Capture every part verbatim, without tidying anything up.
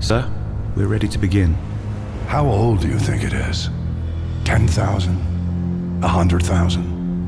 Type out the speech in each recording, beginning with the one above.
Sir, we're ready to begin. How old do you think it is? Ten thousand? A hundred thousand?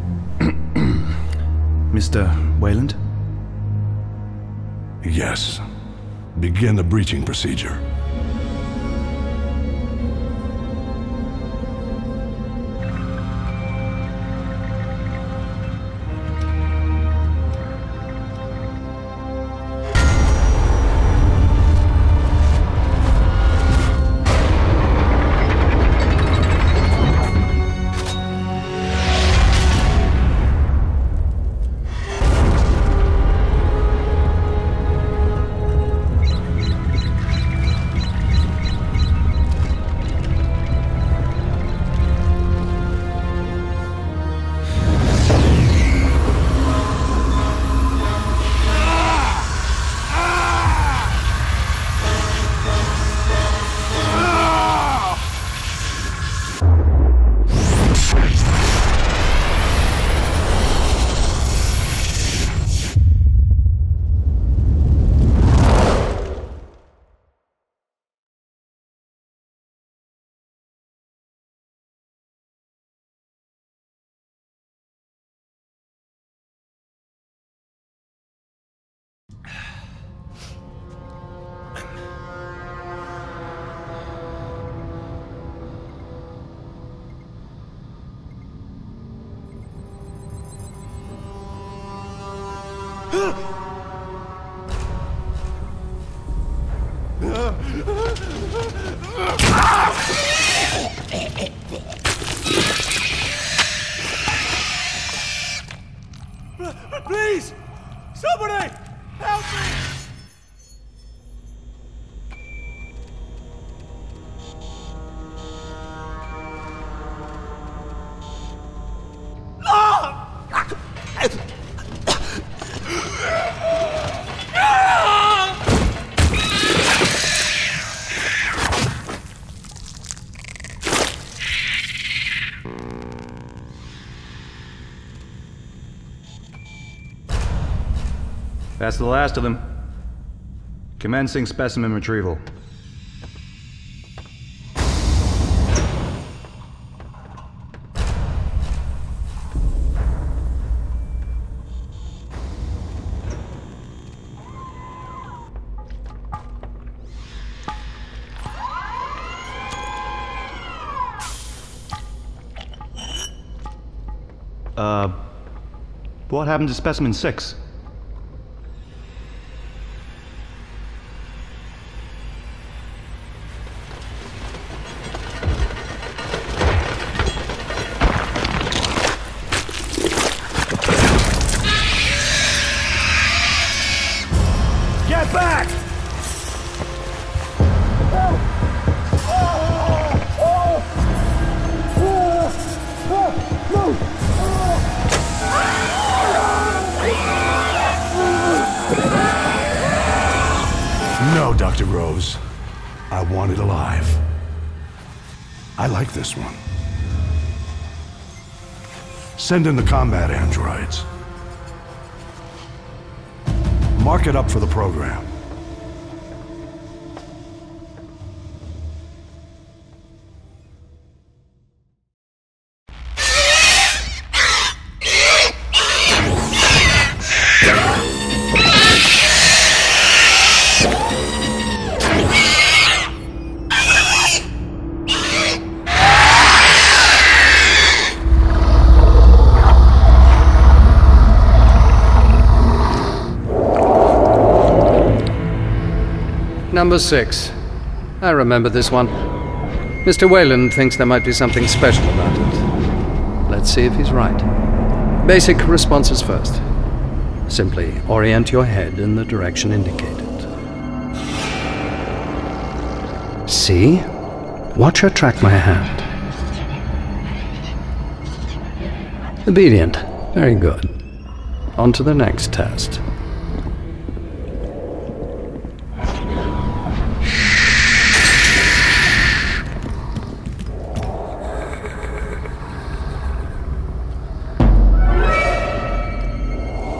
Mister Weyland? Yes. Begin the breaching procedure. Please! Somebody! Help me! That's the last of them. Commencing specimen retrieval. Uh, what happened to specimen six? Get back! No, Doctor Rose. I want it alive. I like this one. Send in the combat androids. Mark it up for the program. Number six. I remember this one. Mister Weyland thinks there might be something special about it. Let's see if he's right. Basic responses first. Simply orient your head in the direction indicated. See? Watch her track my hand. Obedient. Very good. On to the next test.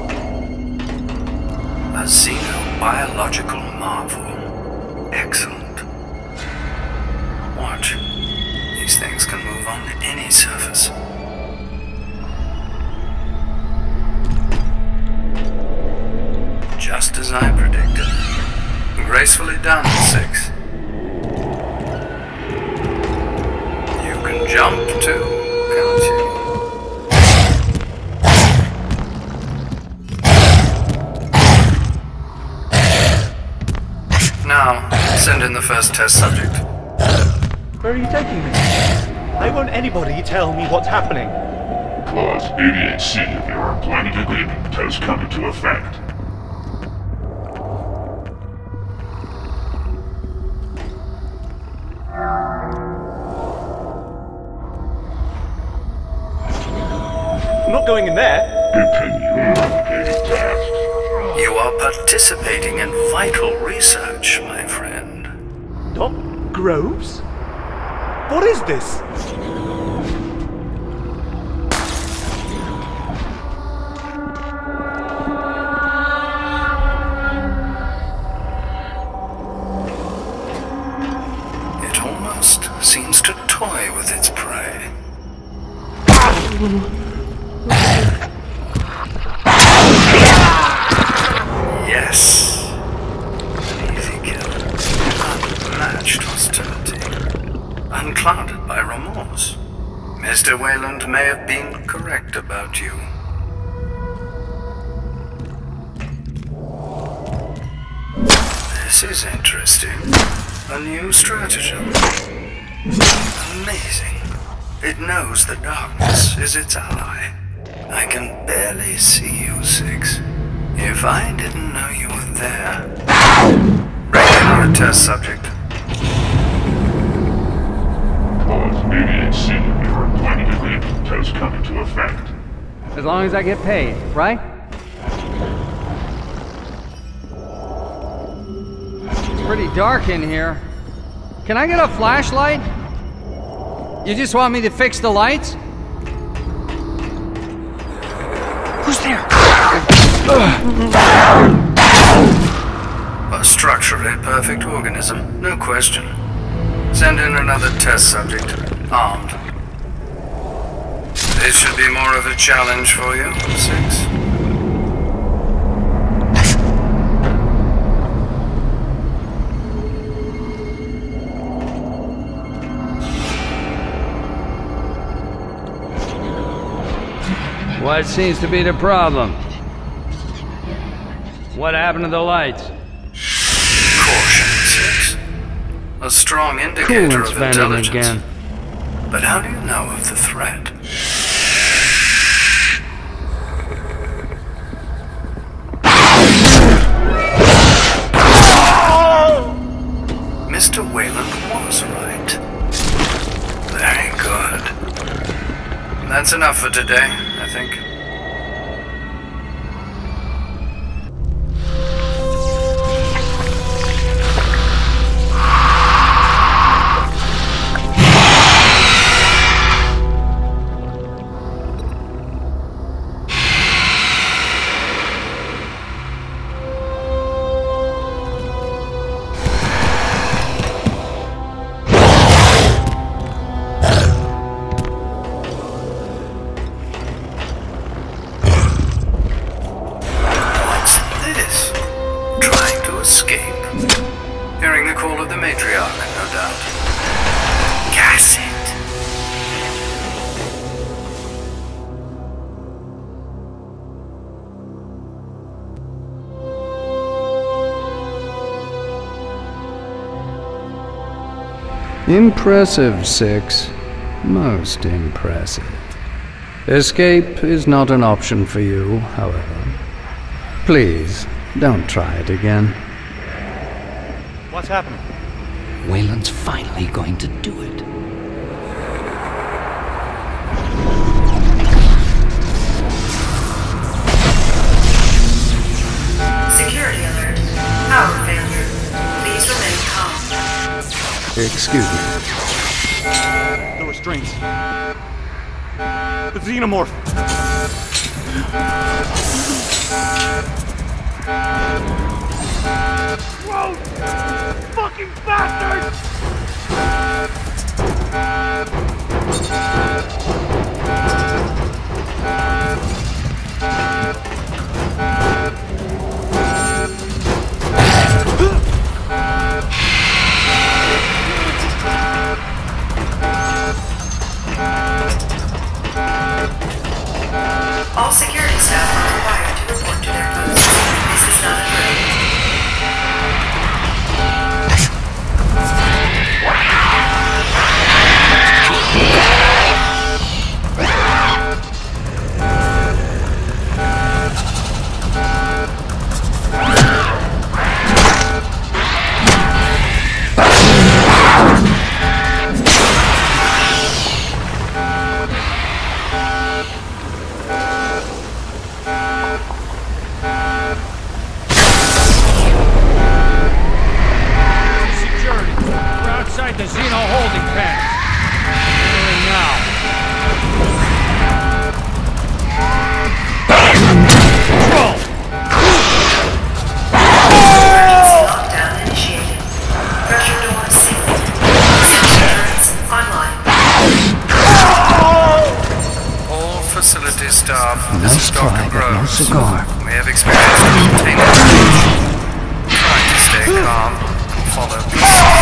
A xenobiological marvel. Excellent. any surface. Just as I predicted. Gracefully done, Six. You can jump too, can't you? Now, send in the first test subject. Where are you taking me? I won't anybody tell me what's happening. Clause eighty-eight C of your employment agreement has come into effect. I'm not going in there. Continue allocated tasks. You are participating in vital research, my friend. Doc Groves? What is this? It almost seems to toy with its prey. Yes. An easy kill. Unmatched hostility. Unclouded by remorse. Mister Wayland may have been correct about you. This is interesting. A new stratagem. Amazing. It knows the darkness is its ally. I can barely see you, Six. If I didn't know you were there... Bring in your test subject. Clause eighty-eight C of your employment agreement has come into effect. As long as I get paid, right? It's pretty dark in here. Can I get a flashlight? You just want me to fix the lights? Who's there? A structurally perfect organism, no question. Send in another test subject, armed. This should be more of a challenge for you, Six. What seems to be the problem? What happened to the lights? Caution, Six. A strong indicator Coolant's of venting intelligence. again. But how do you know of the threat? Mister Wayland was right. Very good. That's enough for today, I think. Impressive, Six. Most impressive. Escape is not an option for you, however. Please, don't try it again. What's happening? Wayland's finally going to do it. Security alert. Power failure. Please remain calm. Excuse me. The restraints. The xenomorph. Whoa! Fucking bastard! All security staff are required to report to their posts. This is not a drill. The Xeno holding pen. Entering now. Control! Lockdown initiated. Pressure doors sealed. Turrets online. All facility staff, this Nice is try, Doctor but no Groves. cigar. We have experienced containment breach. Try to stay calm and follow procedures.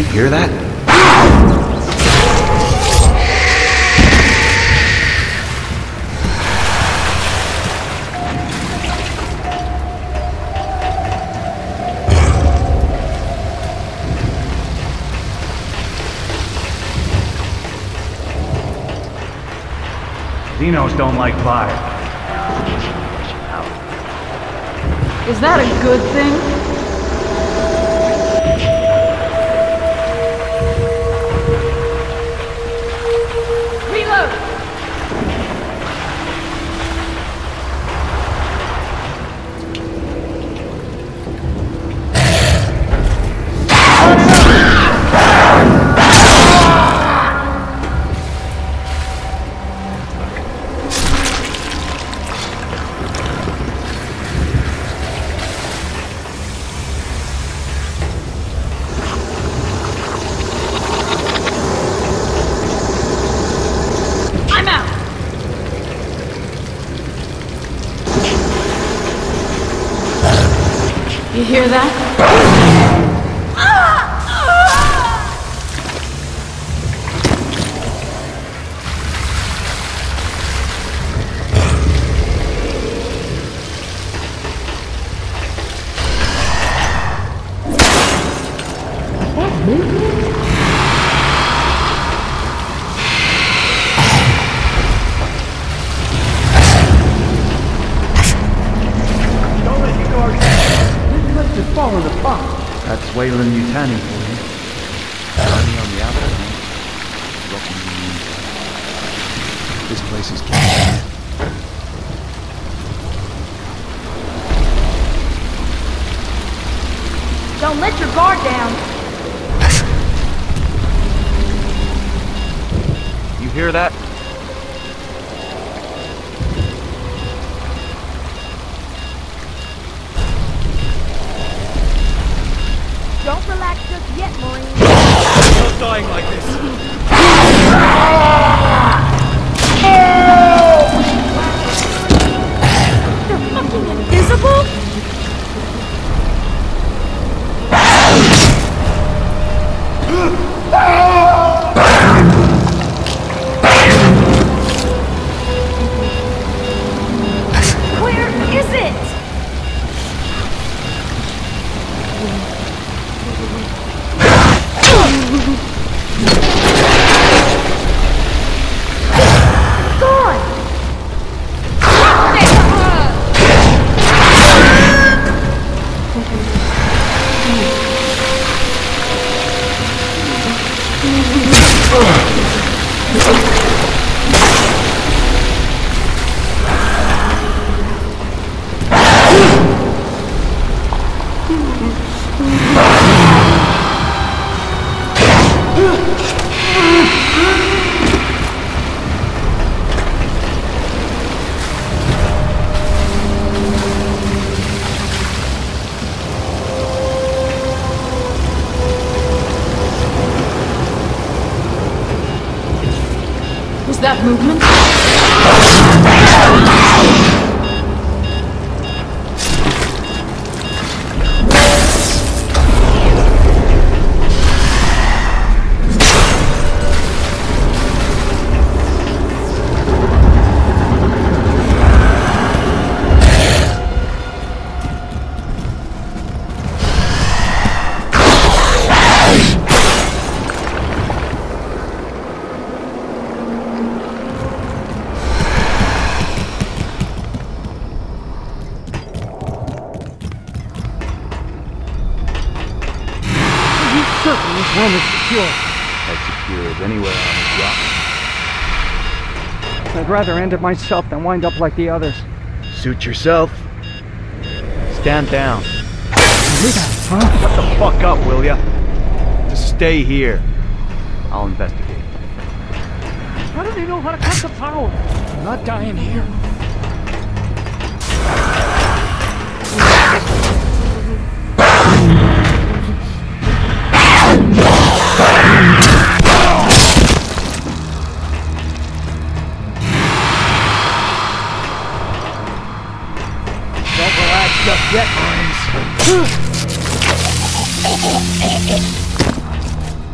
Hear that? Xenos don't like fire. Is that a good thing? You hear that? That's Weyland Yutani for you. Money on the outside, rocky on the inside. This place is killing. Don't let your guard down. You hear that? Don't relax just yet, Marine. I'm not dying like this. They're fucking invisible? Where is it? That movement? This room is secure. As secure as anywhere on this rock. I'd rather end it myself than wind up like the others. Suit yourself. Stand down. Huh? Shut the fuck up, will ya? Just stay here. I'll investigate. How do they know how to cut the power? I'm not dying here. Don't relax just yet, Marines.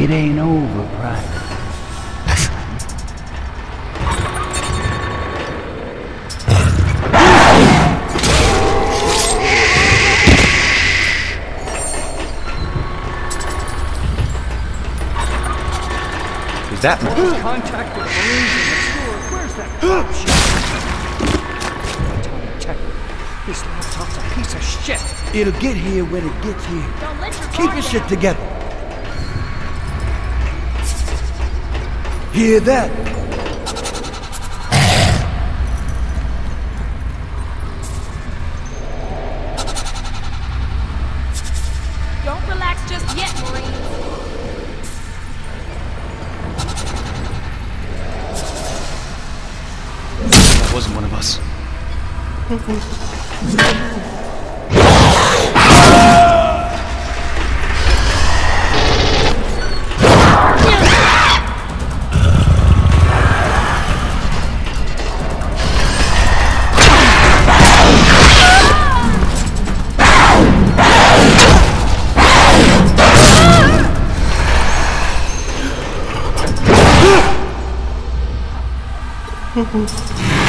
It ain't over, Private. Is that Contact with Marines in the store. Where's that crap shit? Atomic tech. This laptop's a piece of shit. It'll get here when it gets here. Don't let your Keep guard your down. shit together. Hear that? Don't relax just yet, Marines. That wasn't one of us. Oh,